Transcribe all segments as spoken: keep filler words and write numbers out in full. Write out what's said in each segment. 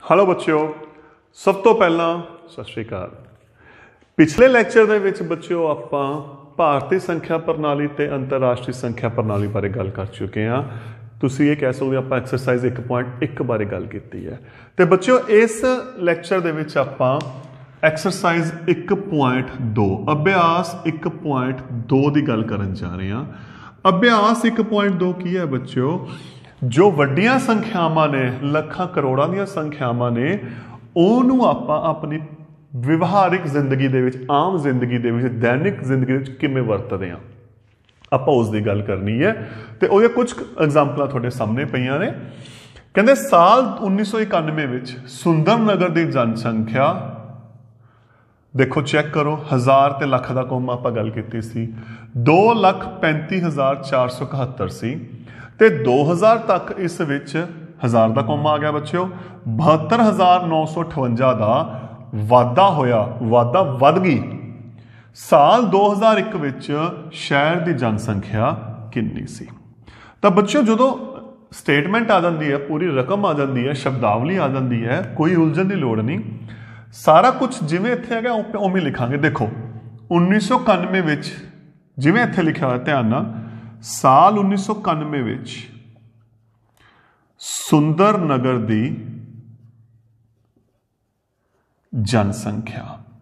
Hello बच्चों, सब तो पहला सत श्री अकाल। पिछले लैक्चर दे विच बच्चों आपां भारतीय संख्या प्रणाली ते अंतरराष्ट्रीय संख्या प्रणाली बारे गल कर चुके हैं। तुसीं ये कह सकते हो आपां एक्सरसाइज एक पॉइंट एक बारे गल कीती है। तो बच्चों इस लैक्चर दे विच आपां एक्सरसाइज एक पॉइंट दो अभ्यास एक पॉइंट दो की गल करन जा रहे हैं। अभ्यास एक पॉइंट दो की है बच्चों, जो वड्डियां संख्यावां ने लखां करोड़ां दियां संख्यावां ने उहनूं आपां अपनी विवहारिक जिंदगी दे विच आम जिंदगी दे विच दैनिक जिंदगी दे विच किवें वरतदे हां, आपां उस दी गल करनी है। तो उहदे कुछ एग्जाम्पलां तुहाडे सामने पईआं ने। कहंदे साल उन्नीस सौ इकानवे विच सुंदर नगर की जनसंख्या देखो चैक करो, हज़ार ते लख का कौम आपां गल कीती सी, दो लख पैंती हज़ार चार सौ इकहत्तर सी ते दो हज़ार तक इस विच हज़ार का कौमा आ गया बच्चों, बहत्तर हज़ार नौ सौ अठवंजा का वाधा होया, वाधा वध गई। साल दो हज़ार एक विच शहर की जनसंख्या कितनी सी? तो बच्चों जो स्टेटमेंट आ जाती है, पूरी रकम आ जाती है, शब्दावली आ जाती है, कोई उलझन की लोड़ नहीं, सारा कुछ जिवें इत्थे है उवें लिखांगे। देखो उन्नीस सौ इकानवे विच जिवें इत्थे लिखा हुआ, ध्यान नाल, साल उन्नीस सौ इकानवे विच सुंदर नगर दी जनसंख्या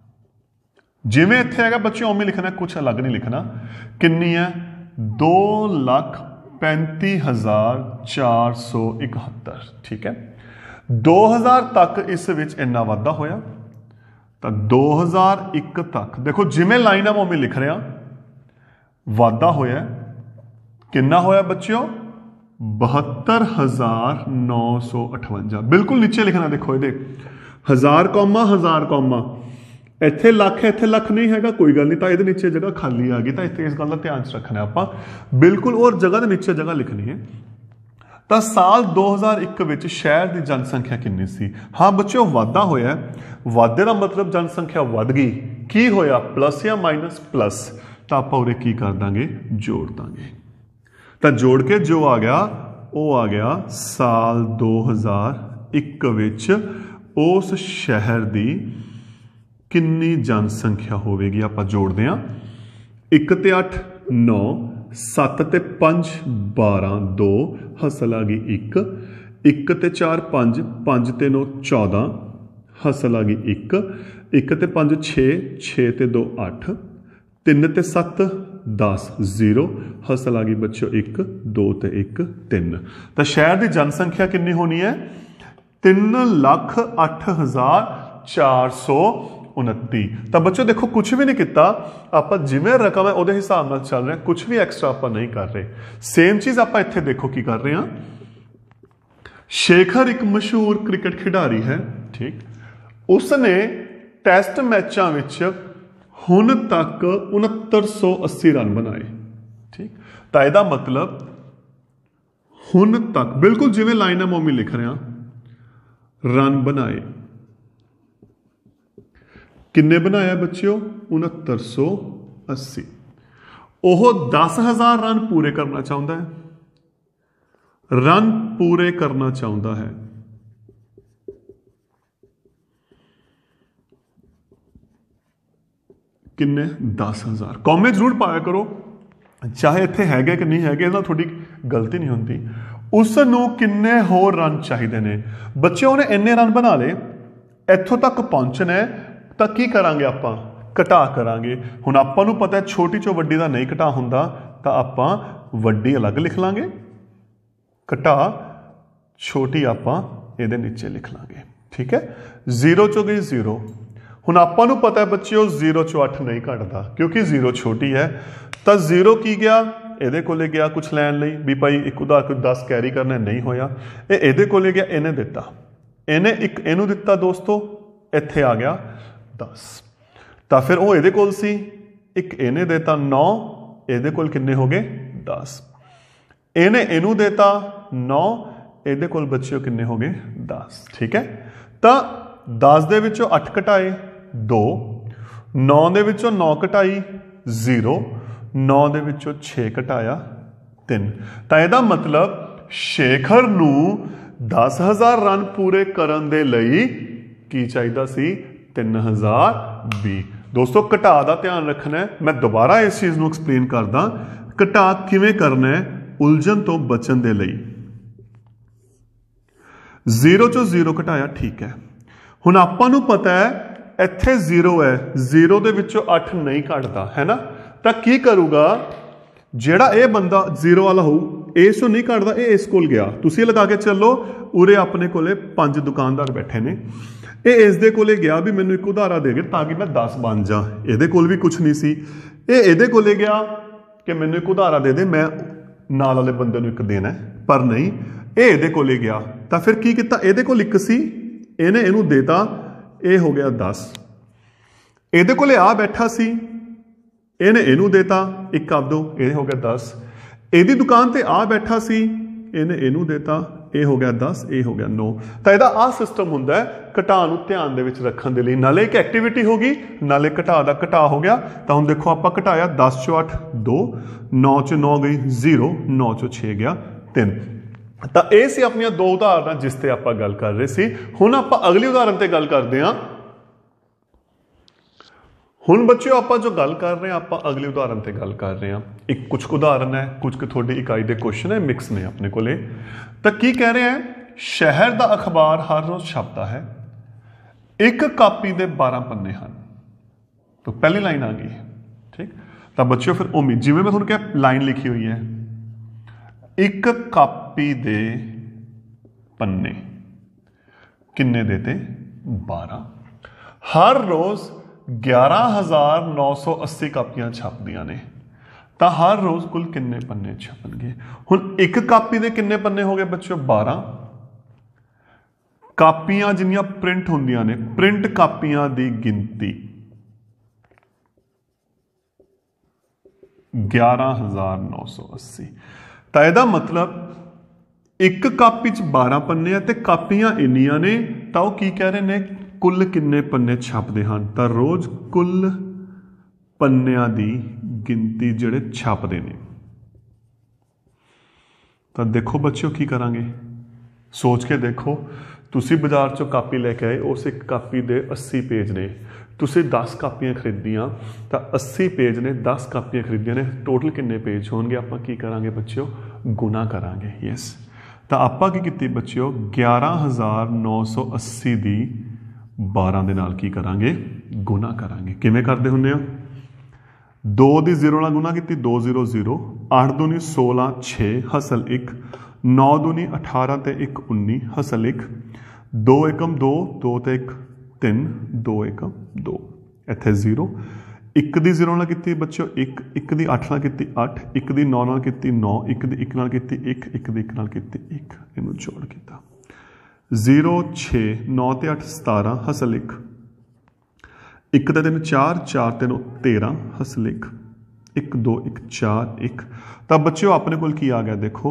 जिवें इत्थे है बच्चों उवें लिखना, कुछ अलग नहीं लिखना। कितनी है? दो लाख पैंती हजार चार सौ इकहत्तर। ठीक है, दो हज़ार तक इस विच इन्ना वाधा होया। तो दो हज़ार एक तक देखो जिमें लाइन है उवें लिख रहा, वाधा होया कितना होया बच्चों? बहत्तर हजार नौ सौ अठवंजा। बिल्कुल नीचे लिखना, देखो ये हज़ार कौमा हज़ार कौमा, इत्थे लख है, इत्थे लख नहीं है, कोई गल नहीं, तो ये नीचे जगह खाली आ गई, तो इत्थे इस गल का ध्यान रखना आपां बिल्कुल, और जगह के नीचे जगह लिखनी है। तो साल दो हज़ार एक विच शहर की जनसंख्या कितनी सी? हाँ बच्चों वाधा होया, वाधे का मतलब जनसंख्या वध गई। की होया? प्लस या माइनस? प्लस। तो आप उरे की कर देंगे? जोड़ देंगे। तो जोड़ के जो आ गया वो आ गया साल दो हज़ार एक विच उस शहर की कितनी जनसंख्या होगी। आप जोड़ते हैं, एक ते अठ नौ, सत्त ते पंज बारह, दो हसल आ गई एक, एक ते चार पाँच, पाँच ते नौ चौदह, हसल आ गई एक, एक ते पाँच छे, छे ते दो अठ, तीन ते सत्त दस, जीरो, हसल आ गई बच्चों एक, दो ते एक तीन। तो शहर की जनसंख्या कितनी होनी है? तीन लख अठ हज़ार चार सौ उनती। तो बच्चों देखो कुछ भी नहीं किया, आप जिमें रकम है वो हिसाब नाल चल रहे हैं, कुछ भी एक्स्ट्रा आप नहीं कर रहे। सेम चीज आप इत्थे देखो की कर रहे हैं। शेखर एक मशहूर क्रिकेट खिडारी है, ठीक, उसने टेस्ट मैचों विच हुण तक उनहत्तर सौ अस्सी रन बनाए। ठीक, तो यदा मतलब हुण तक बिल्कुल जिवें लाइन है मोमी लिख रहे हैं, रन बनाए किन्ने बनाया बच्चों? उनहत्तर सौ अस्सी। ओह दस हजार रन पूरे करना चाहता है, रन पूरे करना चाहता है। किन्ने? दस हजार। कॉमे जरूर पाया करो, चाहे इत्थे है कि नहीं है, थोड़ी गलती नहीं होती। उसनूं किन्ने होर रन चाहिए ने? बच्चों ने इन्ने रन बना ले, इत्थों तक पहुंचना है, तो की करांगे आपां? घटा करांगे। हुण आपां नूं पता है छोटी चों वड्डी दा नहीं घटा हुंदा, तो आपां वड्डी अलग लिख लांगे, घटा छोटी आपां इहदे नीचे लिख लांगे। ठीक है, जीरो चो गई जीरो। हुण आपां नूं पता है बच्चों जीरो चो अठ नहीं घटदा, क्योंकि जीरो छोटी है। तो जीरो की गया इहदे कोले गया कुछ लैन लई भी भाई एक उधार कोई दस कैरी करना नहीं होया, ये इहदे कोले गया, इहने दिता, इहने एक इहनूं दिता दोस्तों, इत्थे आ गया दस। तो फिर वो ये कोल सी, एक इन्हें देता नौ, ये कोल किन्ने हो गए? दस। इन्हें इनू देता नौ, ये कोल बच्चों किन्ने हो गए? दस। ठीक है, तो दस दे विचों अठ घटाए दो, नौ दे विचों नौ घटाई जीरो, नौ दे विचों छे घटाया तीन। तो यदा मतलब शेखर नू दस हज़ार रन पूरे करन दे लई की चाहिदा सी तीन हज़ार भी। दोस्तों घटा का ध्यान रखना है, मैं दोबारा इस चीज़ को एक्सप्लेन करदा। घटा किवें करना है? उलझन तो बचन दे लई। जीरो चो जीरो घटाया, ठीक है। हुण आपां नूं पता है इत्थे जीरो है, जीरो दे विचों अठ नहीं घटदा है ना, तां की करूगा ਜਿਹੜਾ ਇਹ ਬੰਦਾ ਜ਼ੀਰੋ ਵਾਲਾ ਹੋਊ ਇਸ ਤੋਂ ਨਹੀਂ ਘਟਦਾ, ਇਹ ਇਸ ਕੋਲ ਗਿਆ। ਤੁਸੀਂ ਲਗਾ ਕੇ ਚੱਲੋ ਉਰੇ ਆਪਣੇ ਕੋਲੇ ਪੰਜ ਦੁਕਾਨਦਾਰ ਬੈਠੇ ਨੇ, ਇਹ ਇਸ ਦੇ ਕੋਲੇ ਗਿਆ ਵੀ ਮੈਨੂੰ ਇੱਕ ਉਧਾਰਾ ਦੇ ਦੇ ਤਾਂ ਕਿ ਮੈਂ ਦਸ ਬਣ ਜਾ। ਇਹਦੇ ਕੋਲ ਵੀ ਕੁਛ ਨਹੀਂ ਸੀ, ਇਹ ਇਹਦੇ ਕੋਲੇ ਗਿਆ ਕਿ ਮੈਨੂੰ ਇੱਕ ਉਧਾਰਾ ਦੇ ਦੇ, ਮੈਂ ਨਾਲ ਵਾਲੇ ਬੰਦੇ ਨੂੰ ਇੱਕ ਦੇਣਾ, ਪਰ ਨਹੀਂ ਇਹ ਇਹਦੇ ਕੋਲੇ ਗਿਆ। ਤਾਂ ਫਿਰ ਕੀ ਕੀਤਾ? ਇਹਦੇ ਕੋਲ ਇੱਕ ਸੀ, ਇਹਨੇ ਇਹਨੂੰ ਦੇਤਾ, ਇਹ ਹੋ ਗਿਆ ਦਸ। ਇਹਦੇ ਕੋਲੇ ਆ ਬੈਠਾ ਸੀ, ਇਹਨੇ ਇਹਨੂੰ ਦੇਤਾ ਇੱਕ ਆਪਦੋ, ਇਹ ਹੋ ਗਿਆ ਦਸ। ਇਹਦੀ ਦੁਕਾਨ ਤੇ ਆ ਬੈਠਾ ਸੀ, ਇਹਨੇ ਇਹਨੂੰ ਦੇਤਾ, ਇਹ ਹੋ ਗਿਆ ਦਸ, ਇਹ ਹੋ ਗਿਆ ਨੌ। ਤਾਂ ਇਹਦਾ ਆਹ ਸਿਸਟਮ ਹੁੰਦਾ ਹੈ ਘਟਾ ਨੂੰ ਧਿਆਨ ਦੇ ਵਿੱਚ ਰੱਖਣ ਦੇ ਲਈ। ਨਾਲੇ ਇੱਕ ਐਕਟੀਵਿਟੀ ਹੋ ਗਈ, ਨਾਲੇ ਘਟਾ ਦਾ ਘਟਾ ਹੋ ਗਿਆ। ਤਾਂ ਹੁਣ ਦੇਖੋ ਆਪਾਂ ਘਟਾਇਆ, ਦਸ ਚੋਂ ਅੱਠ ਦੋ, ਨੌ ਚੋਂ ਨੌ ਗਈ ਜ਼ੀਰੋ, ਨੌ ਚੋਂ ਛੇ ਗਿਆ ਤਿੰਨ। ਤਾਂ ਇਹ ਸੀ ਆਪਣੀਆਂ ਦੋ ਉਦਾਹਰਨਾਂ ਜਿਸ ਤੇ ਆਪਾਂ ਗੱਲ ਕਰ ਰਹੇ ਸੀ। ਹੁਣ ਆਪਾਂ ਅਗਲੀ ਉਦਾਹਰਨ ਤੇ ਗੱਲ ਕਰਦੇ ਹਾਂ। ਹੁਣ ਬੱਚਿਓ ਆਪਾਂ ਜੋ ਗੱਲ ਕਰ ਰਹੇ ਹਾਂ, ਆਪਾਂ ਅਗਲੀ ਉਦਾਹਰਨ ਤੇ ਗੱਲ ਕਰ ਰਹੇ ਹਾਂ। ਇੱਕ ਕੁਝ ਉਦਾਹਰਨ ਹੈ, ਕੁਝ ਕੁ ਤੁਹਾਡੀ ਇਕਾਈ ਦੇ ਕੁਐਸਚਨ ਹੈ, ਮਿਕਸ ਨੇ ਆਪਣੇ ਕੋਲੇ। ਤਾਂ ਕੀ ਕਹਿ ਰਹੇ ਹੈ? ਸ਼ਹਿਰ ਦਾ ਅਖਬਾਰ ਹਰ ਰੋਜ਼ ਛਪਦਾ ਹੈ, ਇੱਕ ਕਾਪੀ ਦੇ ਬਾਰਾਂ ਪੰਨੇ ਹਨ। ਤਾਂ ਪਹਿਲੀ ਲਾਈਨ ਆ ਗਈ, ਠੀਕ। ਤਾਂ ਬੱਚਿਓ ਫਿਰ ਉਮੀਦ, ਜਿਵੇਂ ਮੈਂ ਤੁਹਾਨੂੰ ਕਿਹਾ ਲਾਈਨ ਲਿਖੀ ਹੋਈ ਹੈ, ਇੱਕ ਕਾਪੀ ਦੇ ਪੰਨੇ ਕਿੰਨੇ ਦੇਤੇ? ਬਾਰਾਂ। ਹਰ ਰੋਜ਼ ਗਿਆਰਾਂ ਹਜ਼ਾਰ ਨੌ ਸੌ अस्सी ਕਾਪੀਆਂ ਛਪਦੀਆਂ ਨੇ, ਤਾਂ ਹਰ ਰੋਜ਼ ਕੁੱਲ ਕਿੰਨੇ ਪੰਨੇ ਛਪਣਗੇ? ਹੁਣ ਇੱਕ ਕਾਪੀ ਦੇ ਕਿੰਨੇ ਪੰਨੇ ਹੋ ਗਏ ਬੱਚਿਓ? ਬਾਰਾਂ। ਕਾਪੀਆਂ ਜਿੰਨੀਆਂ ਪ੍ਰਿੰਟ ਹੁੰਦੀਆਂ ਨੇ, ਪ੍ਰਿੰਟ ਕਾਪੀਆਂ ਦੀ ਗਿਣਤੀ ਗਿਆਰਾਂ ਹਜ਼ਾਰ ਨੌ ਸੌ अस्सी। ਤਾਂ ਇਹਦਾ ਮਤਲਬ ਇੱਕ ਕਾਪੀ 'ਚ ਬਾਰਾਂ ਪੰਨੇ ਆ ਤੇ ਕਾਪੀਆਂ ਇੰਨੀਆਂ ਨੇ, ਤਾਂ ਉਹ ਕੀ ਕਹਿ ਰਹੇ ਨੇ? ਕੁੱਲ ਕਿੰਨੇ ਪੰਨੇ ਛਪਦੇ ਹਨ? ਤਾਂ ਰੋਜ਼ ਕੁੱਲ ਪੰਨਿਆਂ ਦੀ ਗਿਣਤੀ ਜਿਹੜੇ ਛਪਦੇ ਨੇ। ਤਾਂ ਦੇਖੋ ਬੱਚਿਓ ਕੀ ਕਰਾਂਗੇ, ਸੋਚ ਕੇ ਦੇਖੋ। ਤੁਸੀਂ ਬਾਜ਼ਾਰ 'ਚੋਂ ਕਾਪੀ ਲੈ ਕੇ ਆਏ, ਉਸ ਇੱਕ ਕਾਪੀ ਦੇ अस्सी ਪੇਜ ਨੇ, ਤੁਸੀਂ ਦਸ ਕਾਪੀਆਂ ਖਰੀਦੀਆਂ, ਤਾਂ अस्सी ਪੇਜ ਨੇ, ਦਸ ਕਾਪੀਆਂ ਖਰੀਦੀਆਂ ਨੇ, ਟੋਟਲ ਕਿੰਨੇ ਪੇਜ ਹੋਣਗੇ? ਆਪਾਂ ਕੀ ਕਰਾਂਗੇ ਬੱਚਿਓ? ਗੁਣਾ ਕਰਾਂਗੇ। ਯੈਸ। ਤਾਂ ਆਪਾਂ ਕੀ ਕੀਤੀ ਬੱਚਿਓ? ਗਿਆਰਾਂ ਹਜ਼ਾਰ ਨੌ ਸੌ अस्सी ਦੀ ਬਾਰਾਂ ਦੇ ਨਾਲ ਕੀ ਕਰਾਂਗੇ? ਗੁਣਾ ਕਰਾਂਗੇ। ਕਿਵੇਂ ਕਰਦੇ ਹੁੰਦੇ ਆ? ਦੋ ਦੀ ਜ਼ੀਰੋ ਨਾਲ ਗੁਣਾ ਕੀਤੀ, ਦੋ ਜ਼ੀਰੋ ਜ਼ੀਰੋ, ਅੱਠ ਦੂਣੀ ਸੋਲਾਂ, ਛੇ ਹਸਲ ਇੱਕ, ਨੌ ਦੂਣੀ ਅਠਾਰਾਂ ਤੇ ਇੱਕ ਉੱਨੀ ਹਸਲ ਇੱਕ, ਦੋ ਏਕਮ ਦੋ, ਦੋ ਤੇ ਇੱਕ ਤਿੰਨ, ਦੋ ਏਕਮ ਦੋ, ਇੱਥੇ ਜ਼ੀਰੋ। ਇੱਕ ਦੀ ਜ਼ੀਰੋ ਨਾਲ ਕੀਤੀ ਬੱਚਿਓ ਇੱਕ, ਇੱਕ ਦੀ ਅੱਠ ਨਾਲ ਕੀਤੀ ਅੱਠ, ਇੱਕ ਦੀ ਨੌ ਨਾਲ ਕੀਤੀ ਨੌ, ਇੱਕ ਦੀ ਇੱਕ ਨਾਲ ਕੀਤੀ ਇੱਕ, ਇੱਕ ਦੀ ਇੱਕ ਨਾਲ ਕੀਤੀ ਇੱਕ, ਇਹਨੂੰ ਜੋੜ ਕੀਤਾ। ਜ਼ੀਰੋ ਛੇ, ਨੌ ਤੇ ਅੱਠ ਸਤਾਰਾਂ ਹਸਲ ਇੱਕ, ਇੱਕ ਤੇ ਤਿੰਨ ਚਾਰ, ਚਾਰ ਤੇ ਨੌ ਤੇਰਾਂ ਹਸਲ ਇੱਕ, ਇੱਕ ਦੋ ਇੱਕ ਚਾਰ ਇੱਕ। ਤਾਂ ਬੱਚਿਓ ਆਪਣੇ ਕੋਲ ਕੀ ਆ ਗਿਆ? ਦੇਖੋ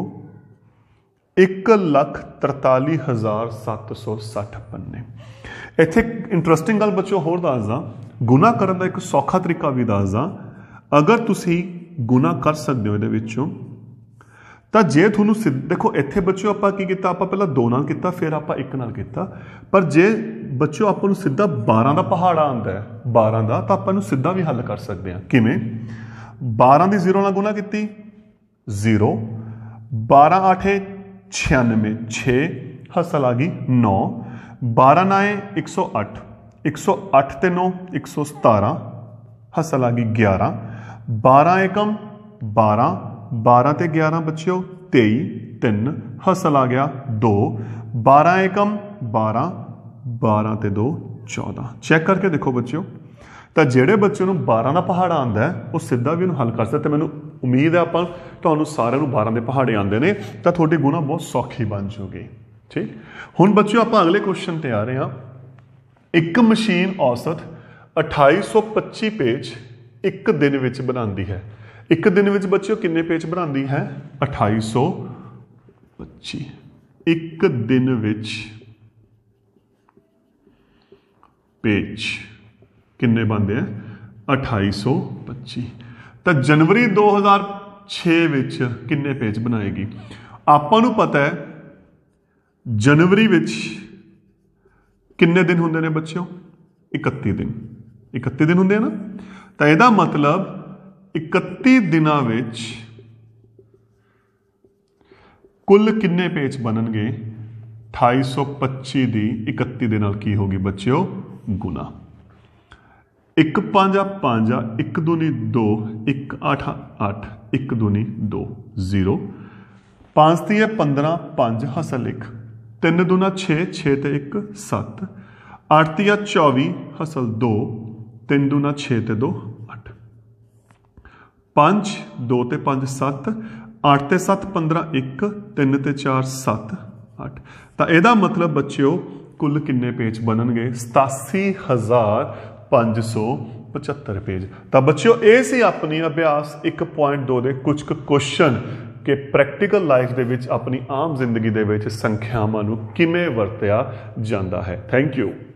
ਇੱਕ ਲੱਖ ਤਰਤਾਲੀ ਹਜ਼ਾਰ ਸੱਤ ਸੌ ਸੱਠ ਪੰਨੇ। ਇੱਥੇ ਇੰਟਰਸਟਿੰਗ ਗੱਲ ਬੱਚਿਓ ਹੋਰ ਦੱਸਦਾ, ਗੁਣਾ ਕਰਨ ਦਾ ਇੱਕ ਸੌਖਾ ਤਰੀਕਾ ਵੀ ਦੱਸਦਾ। ਅਗਰ ਤੁਸੀਂ ਗੁਣਾ ਕਰ ਸਕਦੇ ਹੋ ਇਹਦੇ ਵਿੱਚੋਂ, ਤਾਂ ਜੇ ਤੁਹਾਨੂੰ ਸਿੱਧ ਦੇਖੋ ਇੱਥੇ ਬੱਚਿਓ ਆਪਾਂ ਕੀ ਕੀਤਾ? ਆਪਾਂ ਪਹਿਲਾਂ ਦੋ ਨਾਲ ਕੀਤਾ, ਫਿਰ ਆਪਾਂ ਇੱਕ ਨਾਲ ਕੀਤਾ। ਪਰ ਜੇ ਬੱਚਿਓ ਆਪਾਂ ਨੂੰ ਸਿੱਧਾ ਬਾਰਾਂ ਦਾ ਪਹਾੜਾ ਆਉਂਦਾ ਹੈ, ਬਾਰਾਂ ਦਾ, ਤਾਂ ਆਪਾਂ ਨੂੰ ਸਿੱਧਾ ਵੀ ਹੱਲ ਕਰ ਸਕਦੇ ਹਾਂ। ਕਿਵੇਂ? ਬਾਰਾਂ ਦੀ ਜ਼ੀਰੋ ਨਾਲ ਗੁਣਾ ਕੀਤੀ, ਜ਼ੀਰੋ, ਬਾਰਾਂ ਅੱਠੇ ਛਿਆਨਵੇਂ, ਛੇ ਹਸਲ ਆ ਗਈ ਨੌ, ਬਾਰਾਂ ਨਾਏ ਇੱਕ ਸੌ ਅੱਠ, ਇੱਕ ਸੌ ਅੱਠ ਤੇ ਨੌ ਇੱਕ ਸੌ ਸਤਾਰਾਂ ਹਸਲ ਆ ਗਈ ਗਿਆਰਾਂ, ਬਾਰਾਂ ਏਕਮ ਬਾਰਾਂ, ਬਾਰਾਂ ਤੇ ਗਿਆਰਾਂ ਬੱਚਿਓ ਤੇਈ, ਤਿੰਨ ਹਸਲ ਆ ਗਿਆ ਦੋ, ਬਾਰਾਂ ਏਕਮ ਬਾਰਾਂ, ਬਾਰਾਂ ਤੇ ਦੋ ਚੌਦਾਂ। ਚੈੱਕ ਕਰਕੇ ਦੇਖੋ ਬੱਚਿਓ। ਤਾਂ ਜਿਹੜੇ ਬੱਚੇ ਨੂੰ ਬਾਰਾਂ ਦਾ ਪਹਾੜਾ ਆਉਂਦਾ ਹੈ ਉਹ ਸਿੱਧਾ ਵੀ ਉਹਨੂੰ ਹੱਲ ਕਰ ਸਕਦਾ। ਅਤੇ ਮੈਨੂੰ ਉਮੀਦ ਹੈ ਆਪਾਂ ਤੁਹਾਨੂੰ ਸਾਰਿਆਂ ਨੂੰ ਬਾਰਾਂ ਦੇ ਪਹਾੜੇ ਆਉਂਦੇ ਨੇ, ਤਾਂ ਤੁਹਾਡੀ ਗੁਣਾ ਬਹੁਤ ਸੌਖੀ ਬਣ ਜੂਗੀ। ਠੀਕ। ਹੁਣ ਬੱਚਿਓ ਆਪਾਂ ਅਗਲੇ ਕੁਐਸਚਨ ਤੇ ਆ ਰਹੇ ਹਾਂ। ਇੱਕ ਮਸ਼ੀਨ ਔਸਤ ਅਠਾਈ ਸੌ ਪੱਚੀ ਪੇਜ ਇੱਕ ਦਿਨ ਵਿੱਚ ਬਣਾਉਂਦੀ ਹੈ। ਇੱਕ ਦਿਨ ਵਿੱਚ ਬੱਚਿਓ ਕਿੰਨੇ ਪੇਜ ਬਣਾਉਂਦੀ ਹੈ? ਅਠਾਈ ਸੌ ਪੱਚੀ। ਇੱਕ ਦਿਨ ਵਿੱਚ ਪੇਜ ਕਿੰਨੇ ਬਣਦੇ ਆ? ਅਠਾਈ ਸੌ ਪੱਚੀ। ਤਾਂ ਜਨਵਰੀ ਦੋ ਹਜ਼ਾਰ ਛੇ ਵਿੱਚ ਕਿੰਨੇ ਪੇਜ ਬਣਾਏਗੀ? ਆਪਾਂ ਨੂੰ ਪਤਾ ਹੈ जनवरी विच किन्ने दिन हुंदे ने बच्चों? इकत्ती दिन। इकत्ती दिन हुंदे ना, तो इहदा मतलब इकत्ती दिनां विच कुल किन्ने पेज बननगे? अठाई सौ पच्ची दी इकत्ती दे नाल की होगी बच्चों? गुना। एक पांजा पांजा, एक दूनी दो, एक आठ आठ, एक दूनी दो, जीरो। पांच ती है पंद्रह, पांच हसल एक, तीन दूना छे, छे ते एक सत्त, अठ ती है चौबी हसल दो, तीन दूना छे ते दो अठ, पांच दो ते पांच सत्त, अठ ते सत्त पंद्रह एक, तीन ते चार सत्त अठ। तो यदा मतलब बच्चों कुल किन्ने पेज बननगे? सतासी हज़ार पाँच सौ पचहत्तर पेज। तो बच्चों ये सी अपनी अभ्यास एक पॉइंट दो दे कुछ क्वेश्चन कि प्रैक्टिकल लाइफ दे विच अपनी आम जिंदगी दे विच संख्यावां नूं किवें वरतिया जांदा है। Thank you.